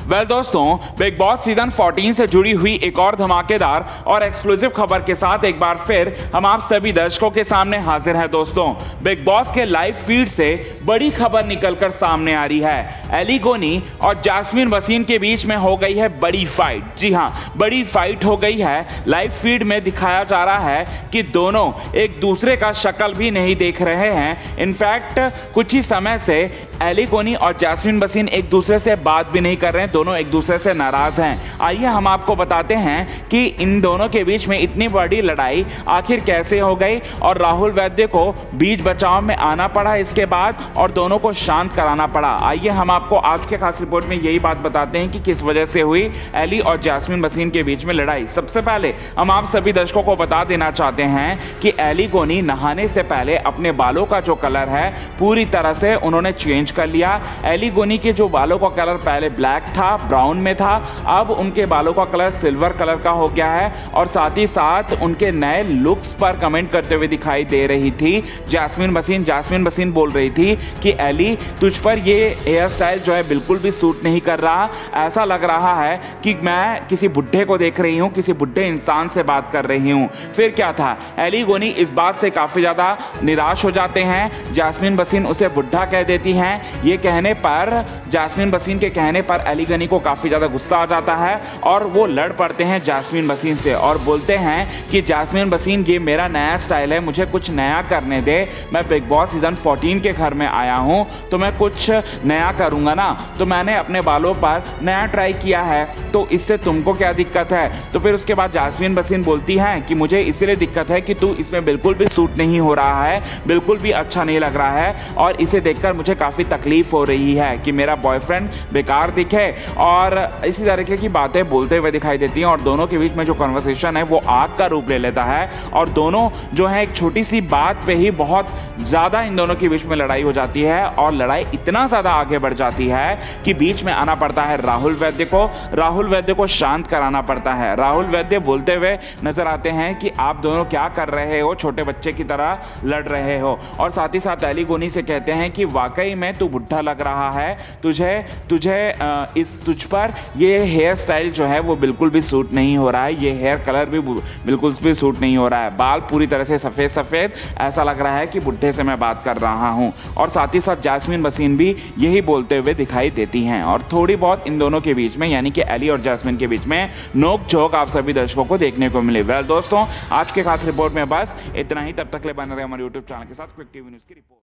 Well दोस्तों, Bigg boss season 14 से जुड़ी हुई एक और धमाकेदार और एक्सक्लूसिव खबर के साथ एक बार फिर हम आप सभी दर्शकों के सामने हाजिर हैं। दोस्तों, बिग बॉस के लाइव फीड से बड़ी खबर निकलकर सामने आ रही है। एलिगोनी और जास्मिन वसीम के बीच में हो गई है बड़ी फाइट। जी हां, बड़ी फाइट हो गई है। लाइव फीड में दिखाया जा रहा है कि दोनों एक दूसरे का शक्ल भी नहीं देख रहे हैं। इनफैक्ट कुछ ही समय से एलिगोनी और जास्मिन वसीम एक दूसरे से बात भी नहीं कर रहे हैं, दोनों एक दूसरे से नाराज हैं। आइए हम आपको बताते हैं कि इन दोनों के बीच में इतनी बड़ी लड़ाई आखिर कैसे हो गई और राहुल वैद्य को बीच बचाव में आना पड़ा इसके बाद और दोनों को शांत कराना पड़ा। आइए हम आपको आज के खास रिपोर्ट में यही बात बताते हैं कि किस वजह से हुई एली और जास्मिन वसीम के बीच में लड़ाई। सबसे पहले हम आप सभी दर्शकों को बता देना चाहते हैं कि एलिगोनी नहाने से पहले अपने बालों का जो कलर है पूरी तरह से उन्होंने चेंज कर लिया। एलिगोनी के जो बालों का कलर पहले ब्लैक था, ब्राउन में था, अब उनके बालों का कलर सिल्वर कलर का हो गया है और साथ ही साथ उनके नए लुक्स पर कमेंट करते हुए दिखाई दे रही थी जास्मिन वसीम बोल रही थी कि एली, तुझ पर ये हेयर स्टाइल जो है बिल्कुल भी सूट नहीं कर रहा। ऐसा लग रहा है कि मैं किसी बुढ़े को देख रही हूँ, किसी बुढ़े इंसान से बात कर रही हूँ। फिर क्या था, एलिगोनी इस बात से काफ़ी ज़्यादा निराश हो जाते हैं। जास्मिन वसीम उसे बुढ़ा कह देती हैं। ये कहने पर, जास्मिन वसीम के कहने पर एलिगोनी को काफ़ी ज़्यादा गुस्सा आ जाता है और वो लड़ पड़ते हैं जास्मिन वसीम से और बोलते हैं कि जास्मिन वसीम, ये मेरा नया स्टाइल है, मुझे कुछ नया करने दे। मैं बिग बॉस सीजन 14 के घर में आया हूँ तो मैं कुछ नया करूँगा ना, तो मैंने अपने बालों पर नया ट्राई किया है, तो इससे तुमको क्या दिक्कत है। तो फिर उसके बाद जास्मिन वसीम बोलती हैं कि मुझे इसलिए दिक्कत है कि तू इसमें बिल्कुल भी सूट नहीं हो रहा है, बिल्कुल भी अच्छा नहीं लग रहा है और इसे देखकर मुझे काफ़ी तकलीफ हो रही है कि मेरा बॉयफ्रेंड बेकार दिखे और इसी तरीके की बातें बोलते हुए दिखाई देती हैं। और दोनों के बीच में जो कन्वर्सेशन है वो आग का रूप ले लेता है और दोनों जो है एक छोटी सी बात पे ही बहुत ज़्यादा इन दोनों के बीच में लड़ाई हो जाती है और लड़ाई इतना ज़्यादा आगे बढ़ जाती है कि बीच में आना पड़ता है राहुल वैद्य को शांत कराना पड़ता है। राहुल वैद्य बोलते हुए नजर आते हैं कि आप दोनों क्या कर रहे हो, छोटे बच्चे की तरह लड़ रहे हो। और साथ ही साथ एलिगोनी से कहते हैं कि वाकई में तू बुढ़ा लग रहा है, तुझ पर ये हेयर स्टाइल जो है वो बिल्कुल भी सूट नहीं हो रहा है, ये हेयर कलर भी बिल्कुल भी सूट नहीं हो रहा है, बाल पूरी तरह से सफ़ेद ऐसा लग रहा है कि बुढ़े से मैं बात कर रहा हूँ। और साथ ही साथ जास्मिन वसीम भी यही बोलते हुए दिखाई देती हैं और थोड़ी बहुत इन दोनों के बीच में यानी कि एली और जास्मिन के बीच में नोक झोंक आप सभी दर्शकों को देखने को मिली। वेल दोस्तों, आज के खास रिपोर्ट में बस इतना ही। तब तक ले बने रहे हमारे यूट्यूब चैनल के साथ क्विक टीवी न्यूज़ की रिपोर्ट।